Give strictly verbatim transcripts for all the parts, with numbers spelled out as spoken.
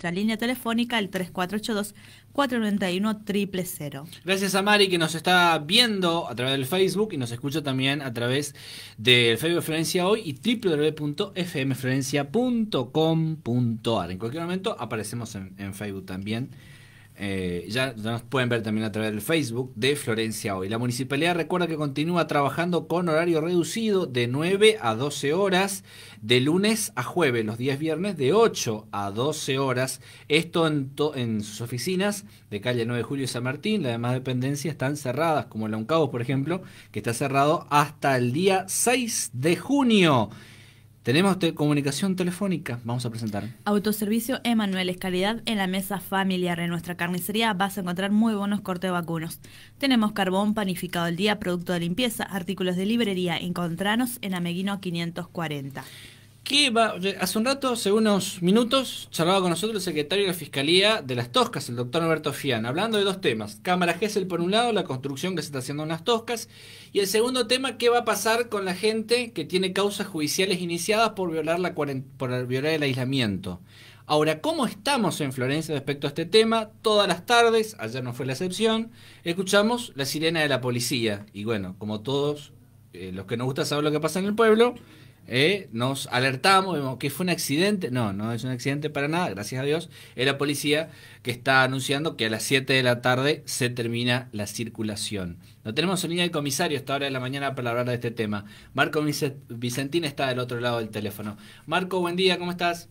nuestra línea telefónica, el tres cuatro ocho dos, cuatro nueve uno, cero cero cero. Gracias a Mari, que nos está viendo a través del Facebook y nos escucha también a través del Facebook de Florencia Hoy y w w w punto f m florencia punto com punto a r. En cualquier momento aparecemos en, en Facebook también. Eh, ya, ya nos pueden ver también a través del Facebook de Florencia Hoy. La municipalidad recuerda que continúa trabajando con horario reducido de nueve a doce horas, de lunes a jueves, los días viernes de ocho a doce horas. Esto en, to, en sus oficinas de calle nueve de Julio y San Martín. Las demás dependencias están cerradas, como la UNCABO, por ejemplo, que está cerrado hasta el día seis de junio. Tenemos te comunicación telefónica, vamos a presentar. Autoservicio Emanuel es calidad en la mesa familiar. En nuestra carnicería vas a encontrar muy buenos cortes vacunos. Tenemos carbón panificado al día, producto de limpieza, artículos de librería. Encontranos en Ameguino quinientos cuarenta. ¿Qué va? Hace un rato, hace unos minutos, charlaba con nosotros el secretario de la Fiscalía de Las Toscas, el doctor Alberto Fian, hablando de dos temas. Cámara Gesell por un lado, la construcción que se está haciendo en Las Toscas, y el segundo tema, ¿qué va a pasar con la gente que tiene causas judiciales iniciadas por violar, la por violar el aislamiento? Ahora, ¿cómo estamos en Florencia respecto a este tema? Todas las tardes, ayer no fue la excepción, escuchamos la sirena de la policía. Y bueno, como todos eh, los que nos gusta saber lo que pasa en el pueblo, Eh, nos alertamos, vemos que fue un accidente. No, no es un accidente para nada, gracias a Dios. Es la policía que está anunciando que a las siete de la tarde se termina la circulación. No tenemos en línea de comisario a esta hora de la mañana para hablar de este tema. Marco Vicentín está del otro lado del teléfono. Marco, buen día, ¿cómo estás?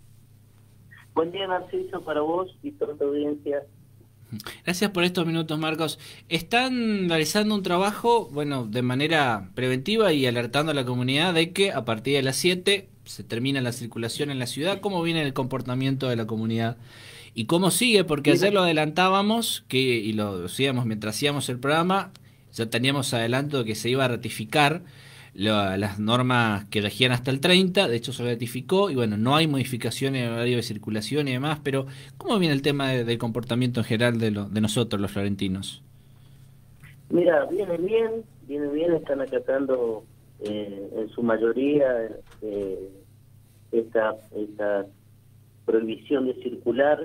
Buen día, Narciso, para vos y toda tu audiencia. Gracias por estos minutos, Marcos. Están realizando un trabajo, bueno, de manera preventiva y alertando a la comunidad de que a partir de las siete se termina la circulación en la ciudad. ¿Cómo viene el comportamiento de la comunidad? ¿Y cómo sigue? Porque ayer lo adelantábamos, que y lo decíamos mientras hacíamos el programa, ya teníamos adelanto de que se iba a ratificar lo, las normas que regían hasta el treinta, de hecho se ratificó, y bueno, no hay modificaciones en el horario de circulación y demás, pero ¿cómo viene el tema de, del comportamiento en general de, lo, de nosotros los florentinos? Mira, viene bien, viene bien, están acatando eh, en su mayoría eh, esta, esta prohibición de circular.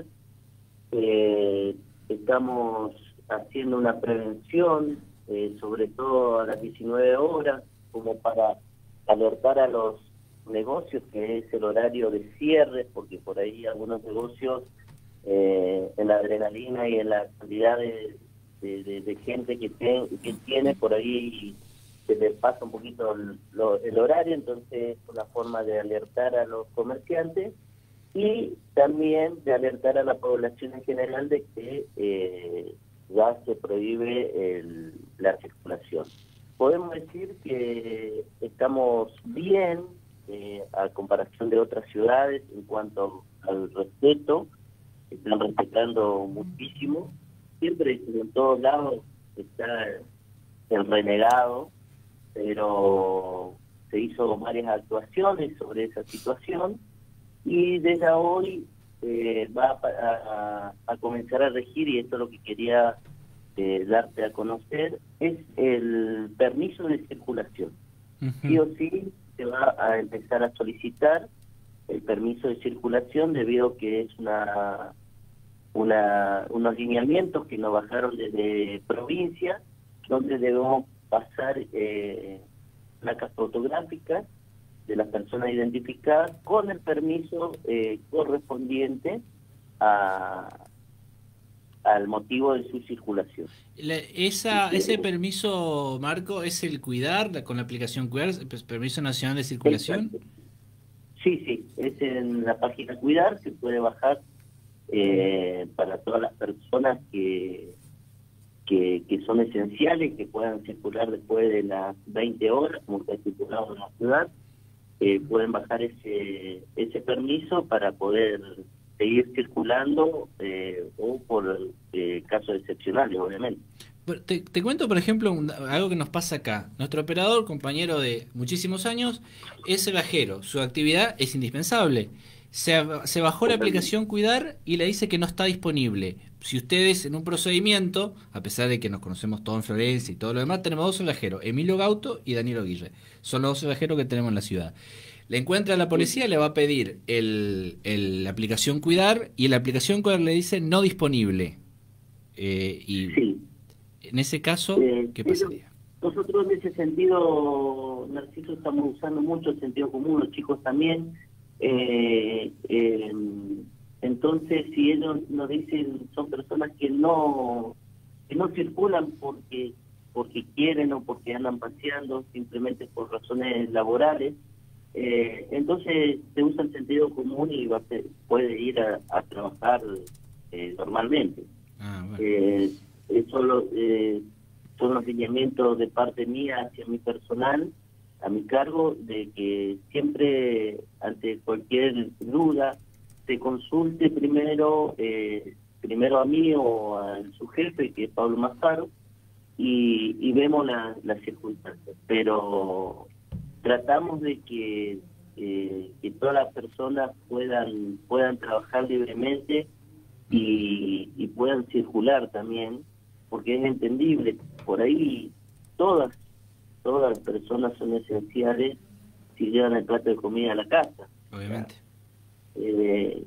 Eh, estamos haciendo una prevención, eh, sobre todo a las diecinueve horas, como para alertar a los negocios que es el horario de cierre, porque por ahí algunos negocios eh, en la adrenalina y en la cantidad de, de, de, de gente que, ten, que tiene, por ahí se les pasa un poquito el, lo, el horario, entonces es una forma de alertar a los comerciantes y también de alertar a la población en general de que eh, ya se prohíbe el, la circulación. Podemos decir que estamos bien eh, a comparación de otras ciudades en cuanto al respeto, están respetando muchísimo, siempre en todos lados está el renegado, pero se hizo varias actuaciones sobre esa situación y desde hoy eh, va a, a, a comenzar a regir, y esto es lo que quería Eh, darte a conocer, es el permiso de circulación. Uh-huh. Sí o sí se va a empezar a solicitar el permiso de circulación debido a que es una, una unos lineamientos que nos bajaron desde provincia, donde debemos pasar eh, placas fotográficas de las personas identificadas con el permiso eh, correspondiente a al motivo de su circulación. La, esa, ¿Ese permiso, Marco, es el Cuidar, la, con la aplicación Cuidar, el Permiso Nacional de Circulación? Exacto. Sí, sí, es en la página Cuidar, se puede bajar eh, para todas las personas que, que que son esenciales, que puedan circular después de las veinte horas, como está estipulado en la ciudad, eh, pueden bajar ese ese permiso para poder seguir circulando eh, o por eh, casos excepcionales, obviamente. Te, te cuento, por ejemplo, un, algo que nos pasa acá. Nuestro operador, compañero de muchísimos años, es cerrajero. Su actividad es indispensable. Se, se bajó la aplicación Cuidar y le dice que no está disponible. Si ustedes en un procedimiento, a pesar de que nos conocemos todos en Florencia y todo lo demás, tenemos dos cerrajeros, Emilio Gauto y Danilo Guille. Son los dos cerrajeros que tenemos en la ciudad. Le encuentra a la policía, le va a pedir el, el, la aplicación Cuidar, y en la aplicación Cuidar le dice no disponible. Eh, y Sí. en ese caso, Eh, ¿qué eso- pasaría? Nosotros en ese sentido, Narciso, estamos usando mucho el sentido común, los chicos también. Eh, eh, entonces, si ellos nos dicen, son personas que no que no circulan porque porque quieren o porque andan paseando, simplemente por razones laborales, eh, entonces se usa el sentido común y va a ser- puede ir a, a trabajar eh, normalmente. Ah, bueno. Eh, eso lo, eh, son los lineamientos de parte mía hacia mi personal, a mi cargo, de que siempre ante cualquier duda se consulte primero eh, primero a mí o a su jefe, que es Pablo Mazaro, y, y vemos la- las circunstancias. Pero tratamos de que, eh, que todas las personas puedan, puedan trabajar libremente y, y puedan circular también, porque es entendible, por ahí todas todas las personas son esenciales si llevan el plato de comida a la casa. Obviamente. Eh,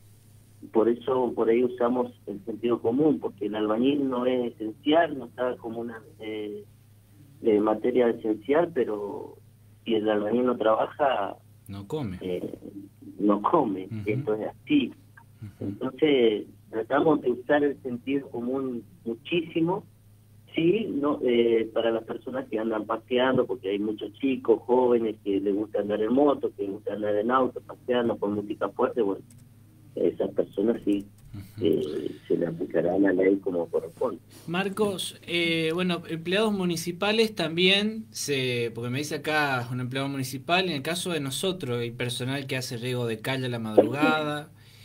por eso por ahí usamos el sentido común, porque el albañil no es esencial, no está como una eh, eh, materia esencial, pero si el albañil no trabaja, No come. eh, no come. Ujú. Esto es así. Ujú. Entonces tratamos de usar el sentido común muchísimo, sí, no eh, para las personas que andan paseando, porque hay muchos chicos jóvenes que les gusta andar en moto, que les gusta andar en auto, paseando con música fuerte. Bueno, esas personas sí eh, se le aplicará la ley como corresponde. Marcos, eh, bueno, empleados municipales también, se, porque me dice acá un empleado municipal, en el caso de nosotros, el personal que hace riego de calle a la madrugada,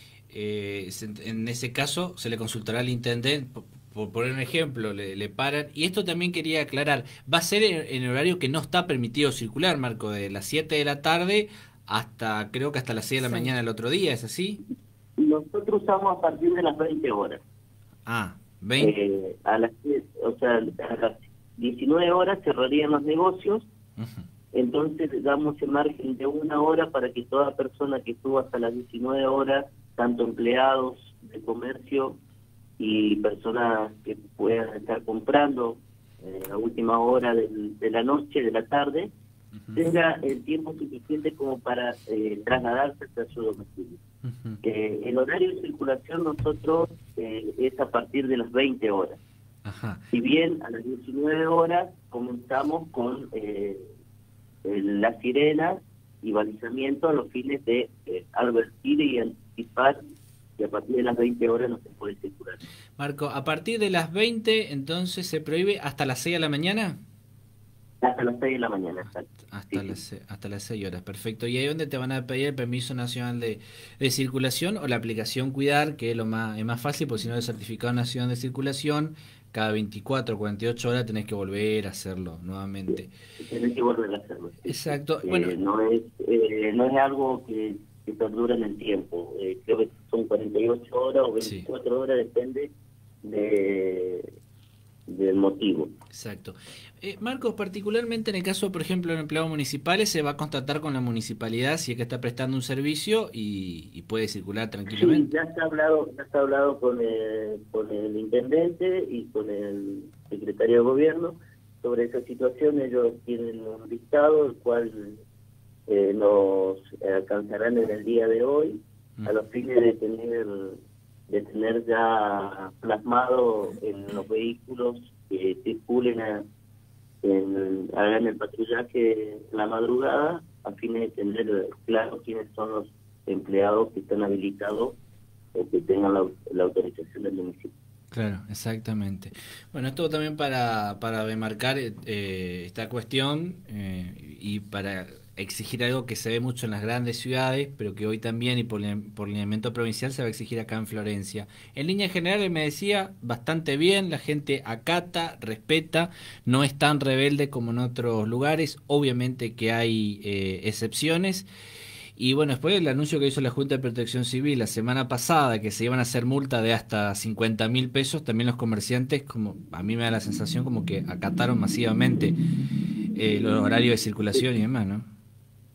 eh, se- en ese caso se le consultará al intendente, por, por poner un ejemplo, le, le paran. Y esto también quería aclarar, va a ser en, en horario que no está permitido circular, Marco, de las siete de la tarde hasta, creo que hasta las seis de la Sí. mañana el otro día, ¿es así? Nosotros usamos a partir de las veinte horas. Ah, veinte. Eh, a las diez, o sea, a las diecinueve horas cerrarían los negocios. Ujú. Entonces damos el margen de una hora para que toda persona que suba hasta las diecinueve horas, tanto empleados de comercio y personas que puedan estar comprando eh, a última hora del- de la noche, de la tarde, Ujú. tenga el tiempo suficiente como para eh, trasladarse hasta su domicilio. Ujú. Eh, el horario de circulación nosotros eh, es a partir de las veinte horas. Ajá. Si bien a las diecinueve horas comenzamos con eh, el- las sirenas y balizamiento a los fines de eh, advertir y anticipar que a partir de las veinte horas no se puede circular. Marco, a partir de las veinte, entonces se prohíbe hasta las seis de la mañana. Hasta las seis de la mañana, exacto. Hasta Sí, las sí. se- hasta las seis horas, perfecto. ¿Y ahí donde te van a pedir el permiso nacional de, de circulación o la aplicación Cuidar, que es lo más, es más fácil, porque si no el certificado nacional de circulación, cada veinticuatro o cuarenta y ocho horas tenés que volver a hacerlo nuevamente? Tenés que volver a hacerlo. Sí, sí. Exacto. Eh, Bueno, no es eh, no es algo que, que perdura en el tiempo. Eh, creo que son cuarenta y ocho horas o Sí. veinticuatro horas, depende de del motivo. exacto. Eh, Marcos, particularmente en el caso, por ejemplo, de empleados municipales, se va a constatar con la municipalidad si es que está prestando un servicio y, y puede circular Sí, tranquilamente. ya está hablado, ya está hablado con el, con el intendente y con el secretario de gobierno sobre esa situación. Ellos tienen un listado, el cual eh, nos alcanzarán en el día de hoy, a los fines de tener de tener ya plasmado en los vehículos que circulen a, en, hagan el patrullaje en la madrugada, a fines de tener claro quiénes son los empleados que están habilitados o que tengan la, la autorización del municipio. Claro, exactamente. Bueno, esto también para, para demarcar eh, esta cuestión eh, y para exigir algo que se ve mucho en las grandes ciudades, pero que hoy también y por, por lineamiento provincial se va a exigir acá en Florencia. En línea general, me decía, bastante bien, la gente acata, respeta, no es tan rebelde como en otros lugares, obviamente que hay eh, excepciones. Y bueno, después del anuncio que hizo la Junta de Protección Civil la semana pasada, que se iban a hacer multa de hasta cincuenta mil pesos, también los comerciantes, como a mí me da la sensación como que acataron masivamente eh, los horarios de circulación y demás, ¿no? Sí,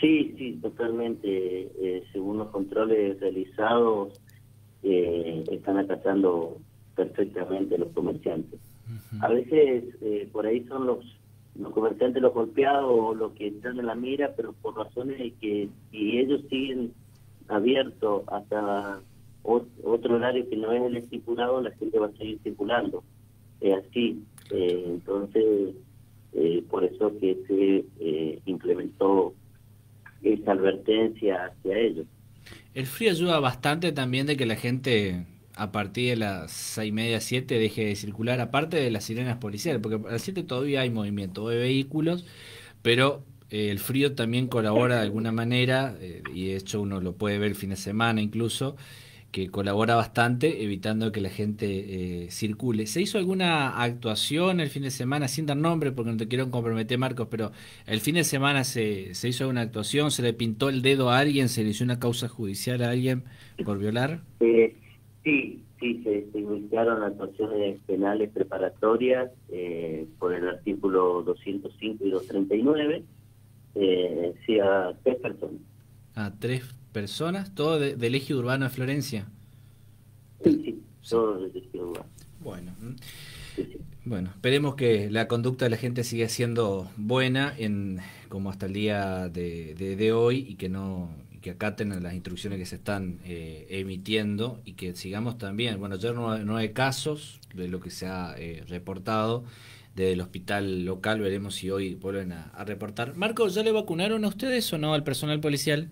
Sí, sí, totalmente. Eh, según los controles realizados, eh, están acatando perfectamente los comerciantes. Ujú. A veces eh, por ahí son los, los comerciantes los golpeados o los que están en la mira, pero por razones de que si ellos siguen abiertos hasta ot- otro horario que no es el estipulado, la gente va a seguir circulando. Es así. Eh, entonces, eh, por eso que se eh, implementó esa advertencia hacia ellos. El frío ayuda bastante también de que la gente a partir de las seis y media, siete deje de circular, aparte de las sirenas policiales, porque a las siete todavía hay movimiento de vehículos, pero eh, el frío también colabora de alguna manera, eh, y de hecho uno lo puede ver el fin de semana incluso, que colabora bastante evitando que la gente eh, circule. ¿Se hizo alguna actuación el fin de semana, sin dar nombre porque no te quiero comprometer, Marcos, pero el fin de semana se, se hizo alguna actuación, se le pintó el dedo a alguien, se le hizo una causa judicial a alguien por violar? Eh, sí, sí, se, se iniciaron actuaciones penales preparatorias eh, por el artículo doscientos cinco y doscientos treinta y nueve, eh, sí, a tres personas. A tres personas, todo de- del eje urbano de Florencia. Sí, sí, Sí. todo desde este lugar. Bueno, mm. Sí, sí. Bueno, esperemos que la conducta de la gente siga siendo buena en como hasta el día de, de, de hoy y que no y que acaten las instrucciones que se están eh, emitiendo y que sigamos también. Bueno, ayer no, no hay casos de lo que se ha eh, reportado desde el hospital local, veremos si hoy vuelven a, a reportar. Marco, ¿ya le vacunaron a ustedes o no al personal policial?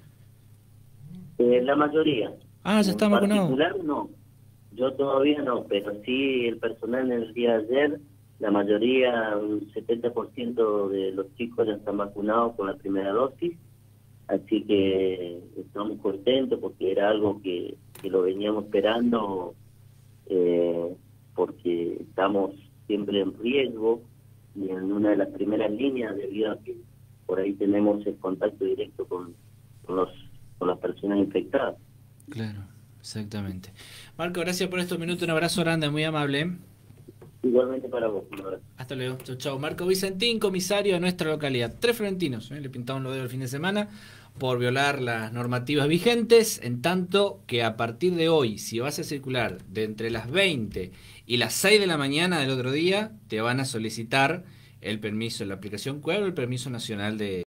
Eh, la mayoría. Ah, ya En está vacunado. particular, no. Yo todavía no, pero sí el personal en el día de ayer, la mayoría, un setenta por ciento de los chicos ya están vacunados con la primera dosis, así que estamos contentos porque era algo que, que lo veníamos esperando, eh, porque estamos siempre en riesgo y en una de las primeras líneas debido a que por ahí tenemos el contacto directo con, con, los, con las personas infectadas. Claro, exactamente. Marco, gracias por estos minutos, un abrazo grande, muy amable. ¿Eh? Igualmente para vos, un abrazo. Hasta luego, chau, chau. Marco Vicentín, comisario de nuestra localidad. Tres florentinos, ¿eh? Le pintaron los dedos el fin de semana por violar las normativas vigentes, en tanto que a partir de hoy, si vas a circular de entre las veinte y las seis de la mañana del otro día, te van a solicitar el permiso, la aplicación Cuervo, el permiso nacional de